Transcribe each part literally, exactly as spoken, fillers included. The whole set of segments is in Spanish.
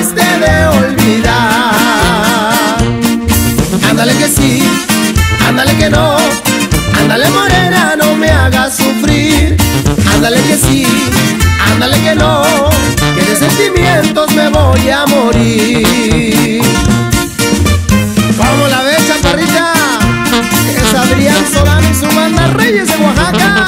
trataste de olvidar. Ándale que sí, ándale que no, ándale morena, no me hagas sufrir. Ándale que sí, ándale que no, que de sentimientos me voy a morir. ¿Cómo la ves, chaparrita? Es Adrián Solano y su banda Reyes de Oaxaca.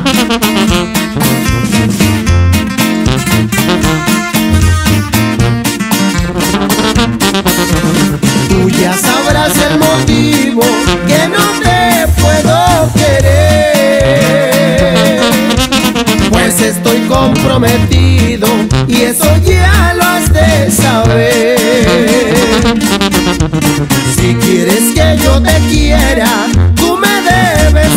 Tú ya sabrás el motivo que no te puedo querer, pues estoy comprometido y eso ya lo has de saber. Si quieres que yo te quiera, tú me debes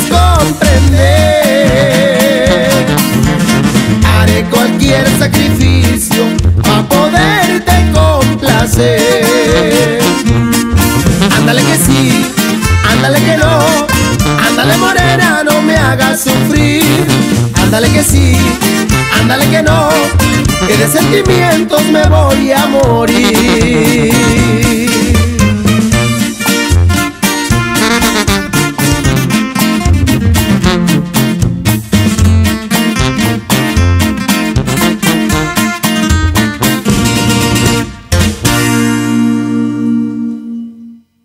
comprender. Haré cualquier sacrificio para poderte complacer. Ándale que sí, ándale que no, ándale morena, no me hagas sufrir. Ándale que sí, ándale que no, que de sentimientos me voy a morir.